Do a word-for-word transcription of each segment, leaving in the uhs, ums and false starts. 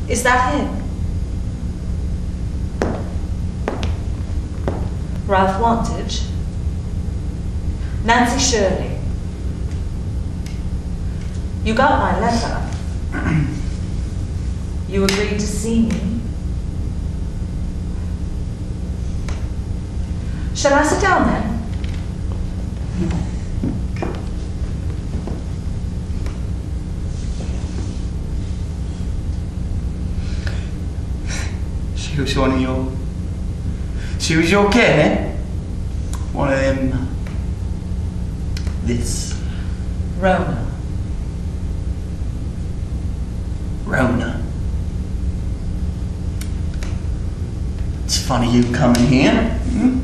Is that him? Ralph Wantage? Nancy Shirley? You got my letter. You agreed to see me. Shall I sit down then? She was one of your... She was your kid, eh? One of them... Uh, this... Rona. Rona. It's funny you coming here. Hmm?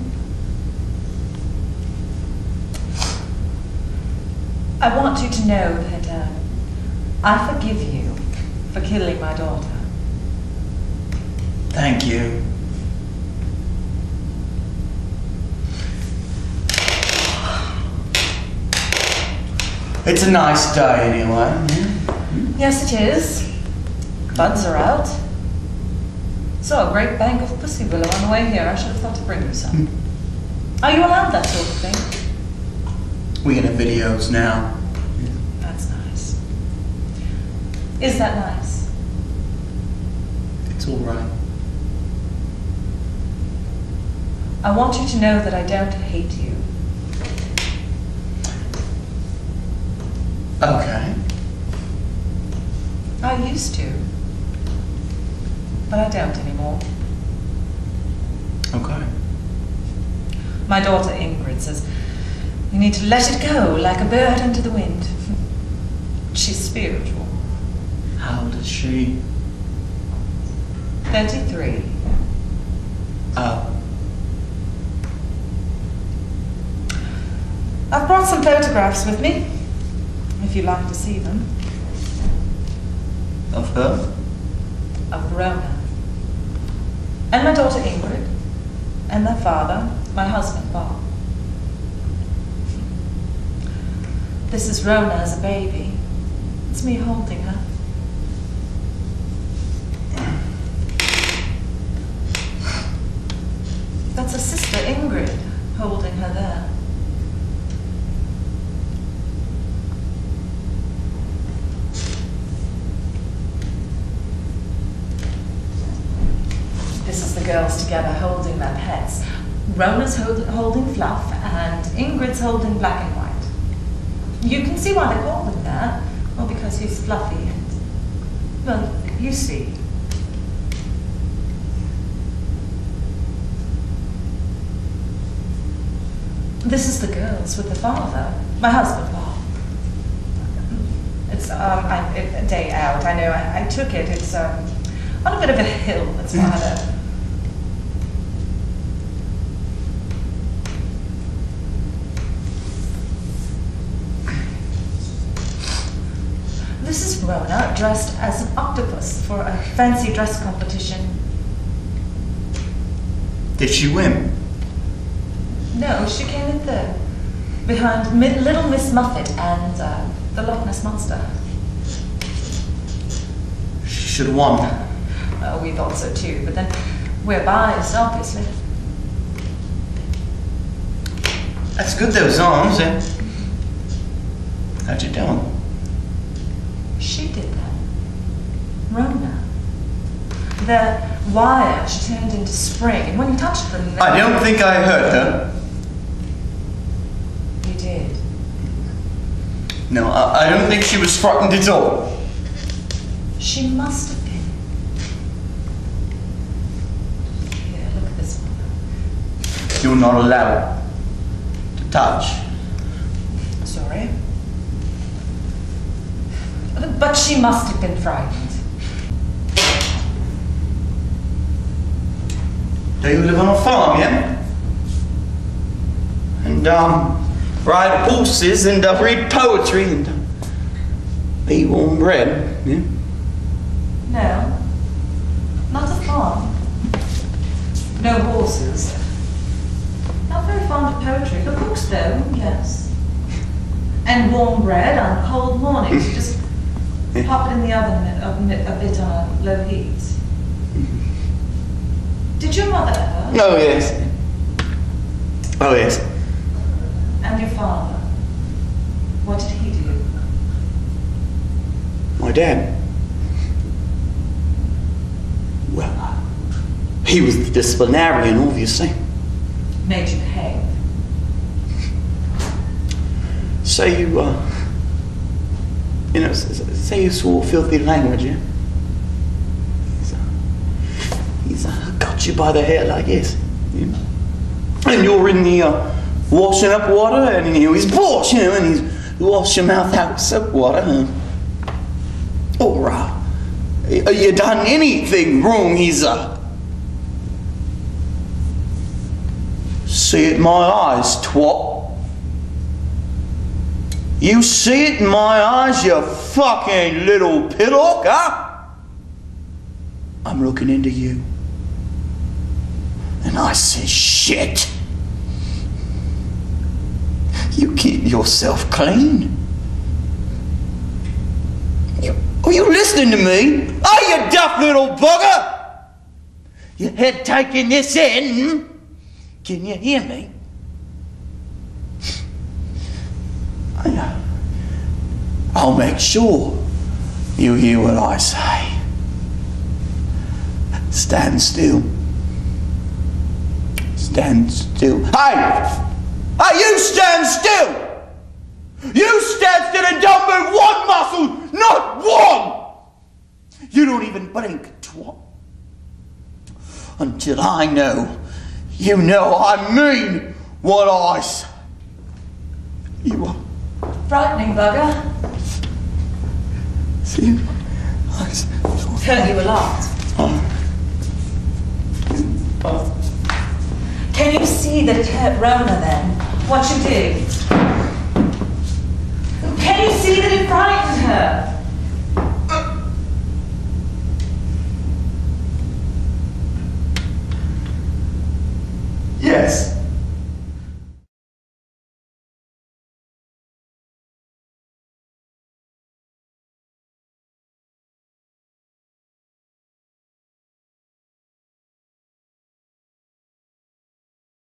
I want you to know that uh, I forgive you for killing my daughter. Thank you. It's a nice day anyway. Hmm? Yes, it is. Buds are out. Saw a great bank of pussy willow on the way here. I should have thought to bring you some. Hmm. Are you allowed that sort of thing? We can have videos now. That's nice. Is that nice? It's all right. I want you to know that I don't hate you. Okay. I used to, but I don't anymore. Okay. My daughter Ingrid says, you need to let it go like a bird into the wind. She's spiritual. How old is she? thirty-three. Oh. I've brought some photographs with me, if you'd like to see them. Of her? Of Rona. And my daughter Ingrid. And their father, my husband Bob. This is Rona as a baby. It's me holding her. That's her sister Ingrid holding her there. This is the girls together holding their pets. Rona's hold, holding Fluff and Ingrid's holding Black and White. You can see why they call him that. Well, because he's fluffy and, well, you see. This is the girls with the father, my husband, Bob. It's um, I, it, a day out, I know, I, I took it. It's um, on a bit of a hill, that's why I This is Rona dressed as an octopus for a fancy dress competition. Did she win? No, she came in third, behind Mid Little Miss Muffet and uh, the Loch Ness Monster. She should have won. Oh, we thought so too, but then we're biased, obviously. That's good, those arms, eh? How'd you do 'em? She did that. Rona. The wire she turned into spring, and when you touched them... I don't think I hurt her. You did. No, I, I don't think she was frightened at all. She must have been. Here, look at this one. You're not allowed to touch. Sorry. But she must have been frightened. Do you live on a farm, yeah? And, um, ride horses and uh, read poetry and uh, eat warm bread, yeah? No. Not a farm. No horses. Not very fond of poetry. The books, though, yes. And warm bread on cold mornings. You just Yeah. Pop it in the oven a, a, a bit on low heat. Did your mother ever? Oh, yes. Oh, yes. And your father? What did he do? My dad? Well, uh, he was the disciplinarian, obviously. Made you behave? Say you, uh, you know, say you swore filthy language, yeah? He's, uh, he's uh, got you by the hair like this, you know? And you're in the uh, washing up water, and you know, he's boss, you know, and he's wash your mouth out with soap water. Huh? Or, uh, you done anything wrong, he's, uh, see it in my eyes, twat. You see it in my eyes, you fucking little pillock, huh? I'm looking into you. And I say, shit. You keep yourself clean. You, are you listening to me? Are you deaf little bugger? Your head taking this in? Can you hear me? I, I'll make sure you hear what I say. Stand still. Stand still. Hey! Hey, you stand still! You stand still and don't move one muscle! Not one! You don't even blink, twat. Until I know, you know I mean what I say. You are frightening bugger. See? Hurt you a lot. Uh, uh, Can you see that it hurt Rona then? What you did? Can you see that it frightened her? yes.